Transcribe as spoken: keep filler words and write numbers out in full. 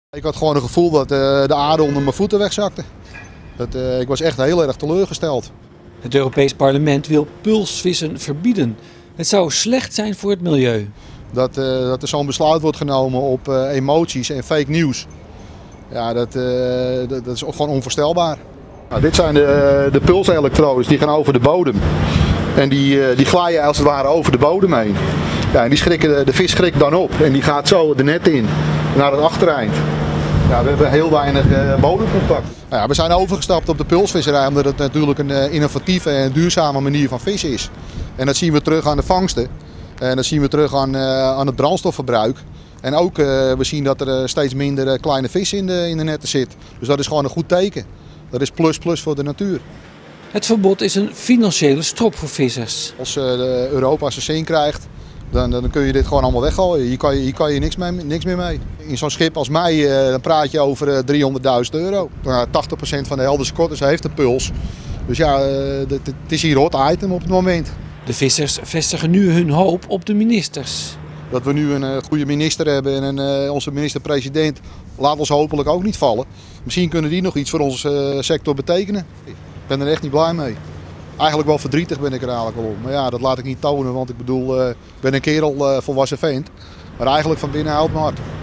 Ik had gewoon het gevoel dat uh, de aarde onder mijn voeten wegzakte. Dat, uh, ik was echt heel erg teleurgesteld. Het Europees Parlement wil pulsvissen verbieden. Het zou slecht zijn voor het milieu. Dat, uh, dat er zo'n besluit wordt genomen op uh, emoties en fake nieuws. Ja, dat, uh, dat, dat is gewoon onvoorstelbaar. Nou, dit zijn de, de pulselektrodes, die gaan over de bodem. En die, uh, die glijden als het ware over de bodem heen. Ja, en die schrikken, de, de vis schrikt dan op en die gaat zo de net in, naar het achtereind. Ja, we hebben heel weinig uh, bodemcontact. Ja, we zijn overgestapt op de pulsvisserij omdat het natuurlijk een uh, innovatieve en duurzame manier van vissen is. En dat zien we terug aan de vangsten. En dat zien we terug aan, uh, aan het brandstofverbruik. En ook uh, we zien dat er uh, steeds minder uh, kleine vis in de, in de netten zit. Dus dat is gewoon een goed teken. Dat is plus plus voor de natuur. Het verbod is een financiële strop voor vissers. Als uh, de Europa zijn zin krijgt, dan, dan kun je dit gewoon allemaal weggooien. Hier kan je, hier kan je niks, mee, niks meer mee. In zo'n schip als mij uh, dan praat je over uh, driehonderdduizend euro. Uh, tachtig procent van de Gelderse Kotters heeft een puls. Dus ja, uh, het is hier hot item op het moment. De vissers vestigen nu hun hoop op de ministers. Dat we nu een uh, goede minister hebben en een, uh, onze minister-president laat ons hopelijk ook niet vallen. Misschien kunnen die nog iets voor onze uh, sector betekenen. Ik ben er echt niet blij mee. Eigenlijk wel verdrietig ben ik er eigenlijk wel om. Maar ja, dat laat ik niet tonen, want ik bedoel, uh, ik ben een kerel uh, volwassen vent. Maar eigenlijk van binnen houdt me hard.